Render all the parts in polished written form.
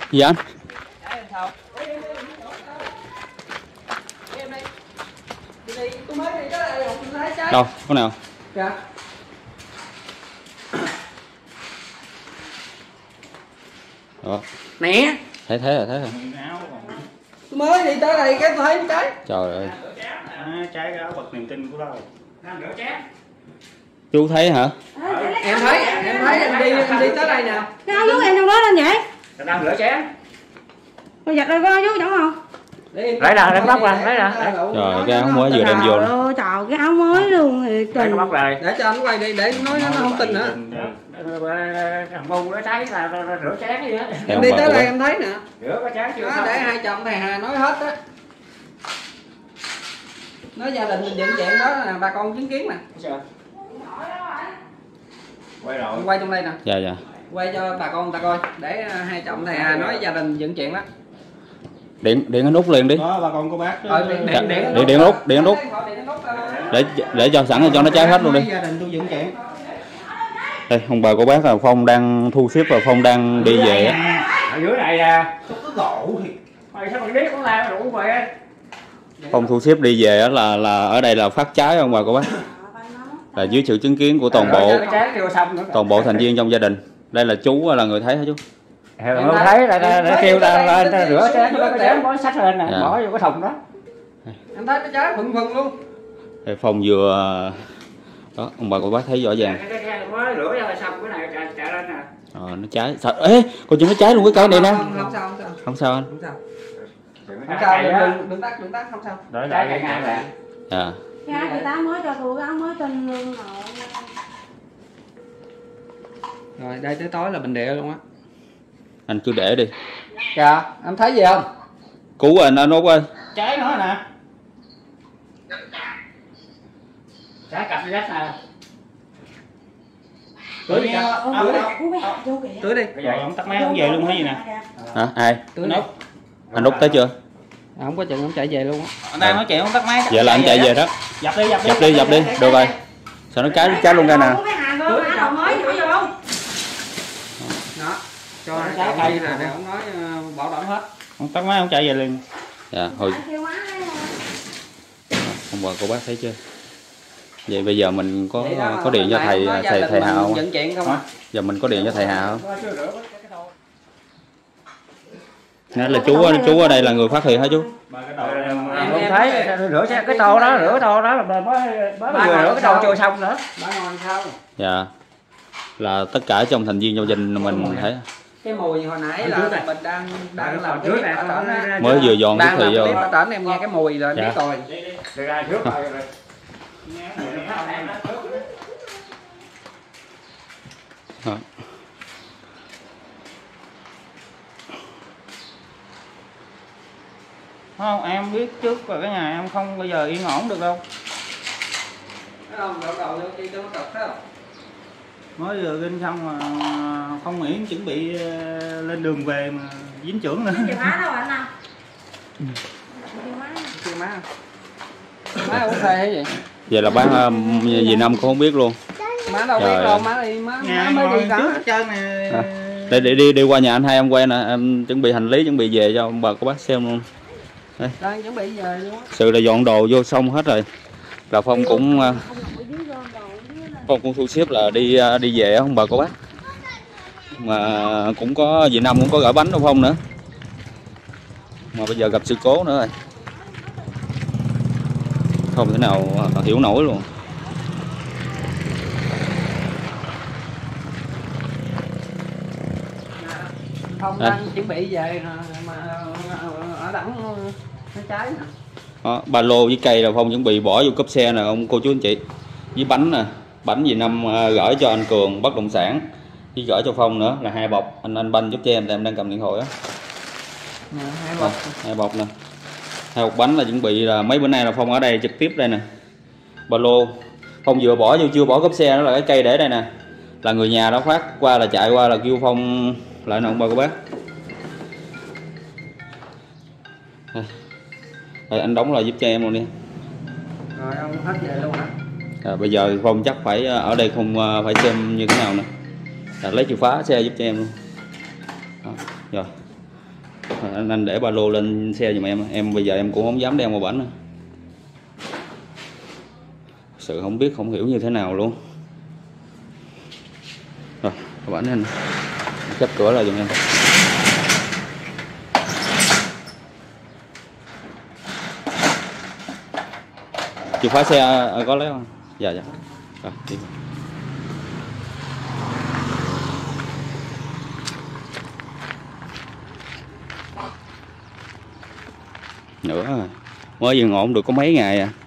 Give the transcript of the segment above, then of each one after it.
Gì anh? Đâu, có nào? Dạ. Đó. Nè. Thấy thế rồi, thấy rồi. Tôi mới đi tới đây cái tôi thấy trái. Trời ơi. Trái cái áo bật niềm tin của tao. Đang rửa chén. Chú thấy hả? Em thấy em đi tới đây nè. Cái áo vú em trong đó lên vậy? Đang rửa chén. Tôi giật đây có áo vú chẳng không? Lấy ra, đem bóc ra, lấy ra. Rồi cái áo mới vừa đem vô. Trời cái áo mới luôn thì Lấy cái bóc ra. Để cho anh quay đi để nói nó không tin nữa. Thằng ngu nó thấy là rửa chén gì á. Em đi tới đây em thấy nè. Rửa cái chén chưa Đó, xong. để hai chồng thầy Hà nói hết á. Nói gia đình mình dựng chuyện đó là bà con chứng kiến nè. Quay rồi. Quay trong đây nè. Dạ dạ. Quay cho bà con người ta coi để hai chồng thầy Hà nói gia đình dựng chuyện đó. Điện cái nút liền đi. Đó bà con cô bác. Điện nút. Để cho sẵn cho nó cháy hết luôn đi. Gia đình tôi dựng chuyện. Đây, ông bà cô bác là Phong đang thu xếp và Phong đang đi về á. Ở dưới này nè. Có gỗ thì. Mày sao mày biết con la đủ về. Phong thu xếp đi về á là ở đây là phát cháy ông bà cô bác. Là dưới sự chứng kiến của toàn bộ thành viên trong gia đình. Đây là chú là người thấy hả chú? Không thấy là kêu ta rửa chén cho cái chén bó sách lên nè, bỏ vô cái thùng đó. Em thấy nó cháy phừng luôn. Đây, Phong vừa đó, ông bà cô bác thấy rõ ràng. Mới rửa ra là xong cái này chạy lên nè. Nó cháy. Sao? Ê, con chừng nó cháy luôn cái cây này nè. Không sao. Không sao anh. Không sao, đừng tắt, không sao. Đó cháy cái ngang nè. Dạ. Cái áo chị Tám mới cho tôi cái áo mới trên lưng rồi. Rồi đây tới tối là bình địa luôn á. Anh cứ để đi. Dạ, em thấy gì không? Cứu anh Út ơi. Cháy nữa nè. Cháy cặp rác nè. Tưới đi. Tưới đi. Bây giờ ông tắt máy ông về luôn hay gì nè. Hả? Ai? Tưới đi. Anh Út tới chưa? Không có chừng ông chạy về luôn á. Anh đang nói chuyện ông tắt máy. Vậy là anh chạy về đó. Dập đi. Dập đi. Được rồi. Sao nó cháy luôn ra nè. Tưới đầu mới vô vô. Đó. Cho trái cây nè, ông nói bảo đảm hết. Ông tắt máy ông chạy về liền. Dạ, thôi. Hôm qua cô bác thấy chưa? Vậy bây giờ mình có điện cho thầy Hà không? Dẫn chuyện không ạ? Giờ mình có điện cho thầy Hà không? Nói là chú ở đây là người phát hiện hả chú? Em thấy rửa cái tô đó là mới rửa cái tô chưa xong nữa. Bà ngồi sao? Dạ. Là tất cả trong thành viên trong gia đình mình thấy. Cái mùi hồi nãy là mình đang làm trước nè, mới vừa dọn cái thị vô. Đang em nghe cái mùi rồi biết rồi. Đi ra trước rồi. Không, em biết trước là cái nhà em không bao giờ yên ổn được đâu. Không, đầu vô chi cho nó cật không? Mới vừa kinh xong mà không nghĩ chuẩn bị lên đường về mà dính trưởng nữa. Chìa khóa đâu anh nào? Chìa má. Má uống xe hay gì? Vậy là bác dì Năm cũng không biết luôn. Má đâu biết đâu, má đi má mới đi cả. Trước hết trơn nè. Để đi qua nhà anh hai em quen nè, em chuẩn bị hành lý chuẩn bị về cho ông bà cô bác xem luôn. Đây. Đang chuẩn bị về luôn á. Sự là dọn đồ vô xong hết rồi. Là Phong cũng thu xếp là đi về ông bà cô bác. Mà cũng có dì Năm cũng có gửi bánh đâu Phong nữa. Mà bây giờ gặp sự cố nữa rồi. Không thể nào hiểu nổi luôn. Phong đang chuẩn bị về mà ở đẳng nó cháy nè. Đó, ba lô với cây là Phong chuẩn bị bỏ vô cốp xe nè ông cô chú anh chị. Với bánh nè, bánh dì Năm gửi cho anh Cường bất động sản. Với gửi cho Phong nữa là 2 bọc. Anh banh giúp cho em đang cầm điện thoại á. 2 bọc. 2 bọc nè. 2 bọc bánh là chuẩn bị là mấy bữa nay là Phong ở đây trực tiếp đây nè. Ba lô Phong vừa bỏ vô chưa bỏ cốp xe đó là cái cây để đây nè. Là người nhà đó phát qua là chạy qua là kêu Phong lại nè ông bà cô bác. Rồi anh đóng lại giúp cho em luôn đi. Rồi ông hết về luôn hả? Bây giờ Phong chắc phải ở đây không phải xem như thế nào nè. Lấy chìa khóa xe giúp cho em luôn. Đó, rồi. Anh để ba lô lên xe giùm em bây giờ em cũng không dám đem qua bển nữa. Sự không biết không hiểu như thế nào luôn. Rồi qua bển anh khép cửa lại giùm em. Chìa khóa xe có lấy không? Dạ dạ. Rồi đi. Nữa rồi. Mới dừng ổn được có mấy ngày à.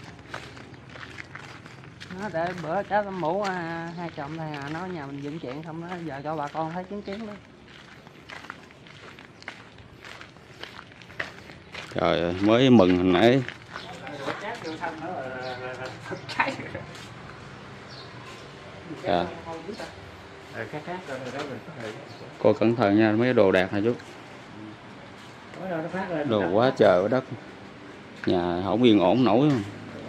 Nó để bữa cháu mũ hai chồng này nó nhà mình dựng chuyện không đó, giờ cho bà con thấy chứng kiến đó. Trời ơi, mới mừng hồi nãy. Dạ. Cô cẩn thận nha, mấy đồ đạc này chút. Đồ quá trời quá đất. Nhà không yên ổn nổi không?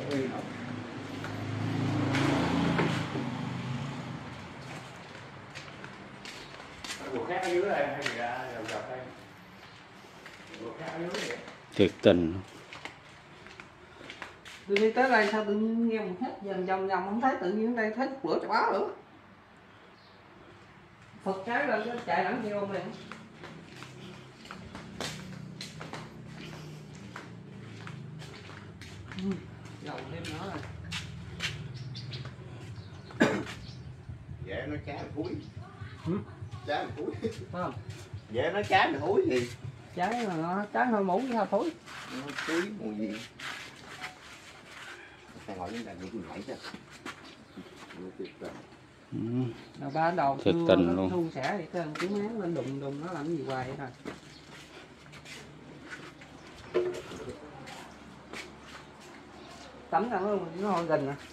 Thiệt tình. Tôi đi tới đây sao tự nhiên nghe một hết vòng vòng không thấy, tự nhiên đây thấy lửa chả báo nữa. Phật trái lên nó chạy lẫn vô liền. Dầu thêm nữa rồi. Vậy nó trái là thúi. Trái là thúi. Phải không? Vậy nó trái là thúi gì? Trái mà nó trái hơi mũ sao thúi. Nó thúi mùi gì? Thằng ngồi trên đây bị nhảy chứ. Rồi ba đầu thiệt tình luôn. thu xẻ thì cái tiếng máng lên đùng đùng nó làm gì hoài vậy thôi. Tắm ra nó hồi gần à.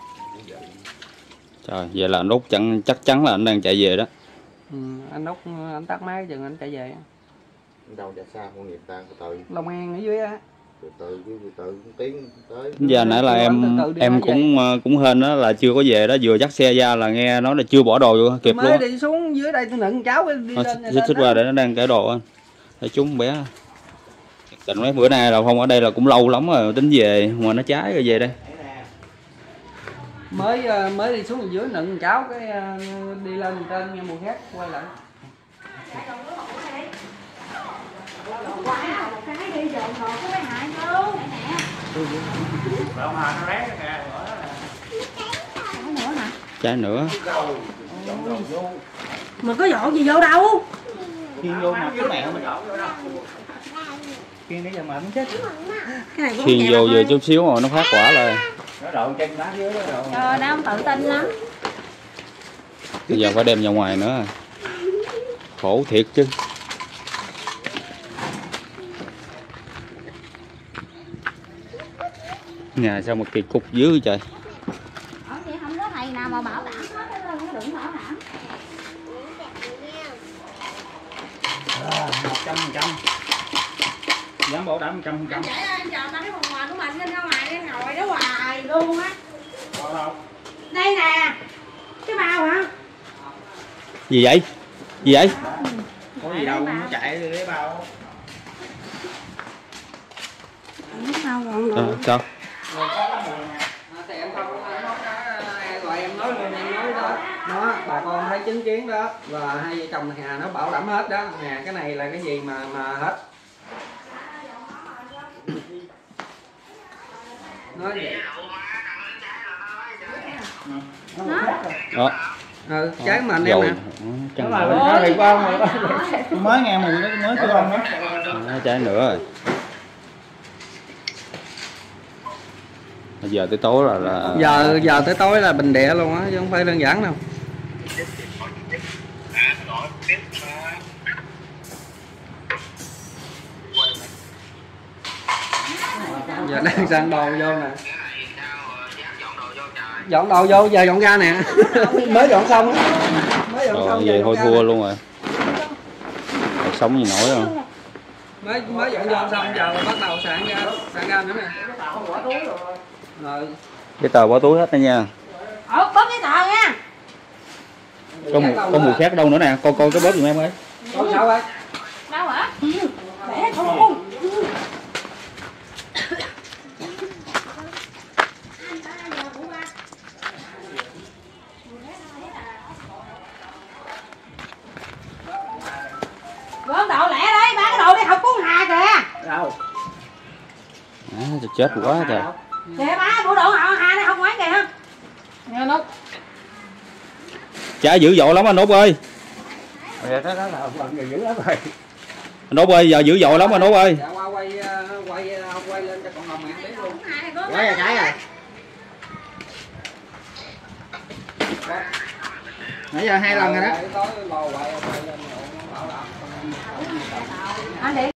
Trời, vậy là anh Út chắc chắn là anh đang chạy về đó. Anh Út anh tắt máy chừng anh chạy về. Đâu ra xa con nghiệp ta từ từ. Long An ở dưới á. Từ tiếng tới. Giờ nãy là em cũng hên đó là chưa có về đó, vừa dắt xe ra là nghe nói là chưa bỏ đồ vô kịp mới luôn. đi xuống dưới đây tôi nựng cháu đi lên. Xích qua để nó đang cởi đồ anh. Để chúng bé. Tình mấy bữa nay là Phong ở đây là cũng lâu lắm rồi tính về mà nó trái rồi về đây. Mới đi xuống dưới nựng cháu cái đi lên trên nghe mùi khác quay lại. Quả một cái đi dọn đồ có mấy hại đâu. Đâu mà nó rét kìa. Cái nữa nè. Trái nữa. Mình có dọn gì vô đâu. Khiên vô mà cái mẹ mình dọn vô đâu. Khiên để giờ mà nó chết. Cái này cũng Khiên vô vừa chút xíu rồi nó phát quả là. Nó đậu chân đá dưới đó rồi. Trời, nó không tự tin lắm. Bây giờ phải đem ra ngoài nữa. Khổ thiệt chứ. Nhà sao mà kỳ cục dữ trời. Ở vậy không có thầy nào mà bảo đảm hết cái nó đừng bảo đảm. 100%. Dám bảo đảm 100%. Anh chạy lên chờ ba cái phần quà của mình lên ra ngoài đi, ngồi đó hoài luôn á. Có đâu? Đây nè. Cái bao hả? Gì vậy? Gì vậy? Có gì đâu, nó chạy lấy bao. Sao rồi? Sao? Thì em không gọi em nói luôn, em nói đó. Nó bà con thấy chứng kiến đó, và hai vợ chồng Hà nó bảo đảm hết đó. Hà cái này là cái gì mà hết. Nói vậy. Đó. Trái mà anh em nè. Chẳng Nó rồi. là bị con rồi. Mới nghe mùi nó mới kêu con đó. Trái nữa rồi. Giờ tới tối là giờ tới tối là bình địa luôn á, chứ không phải đơn giản đâu. Giờ đang sang đồ vô nè. Dọn đồ vô, giờ dọn ra nè. Mới dọn xong. Mới dọn xong về thôi thua luôn rồi. Sống gì nổi không? Mới dọn vô xong giờ bắt đầu sạn ra nữa nè. Rồi. Cái tờ bỏ túi hết đó nha. Bóp cái tờ nha. Có mùi khác đâu nữa nè, coi cái bóp giùm em ơi. Sao vậy? Đâu hả? chết quá trời. Kìa má, bộ đồ họ Hà này không ngoái kìa. Nghe Nút. Trái dữ dội lắm anh Út ơi. Đó là phần người dữ lắm rồi. Anh Út ơi, giờ dữ dội lắm anh Út ơi. Dạ qua quay lên cho con Hồng ăn biết luôn. Quái rồi trái rồi. Nãy giờ 2 lần rồi đó. Tối lò quay lên bảo đảm. Anh điện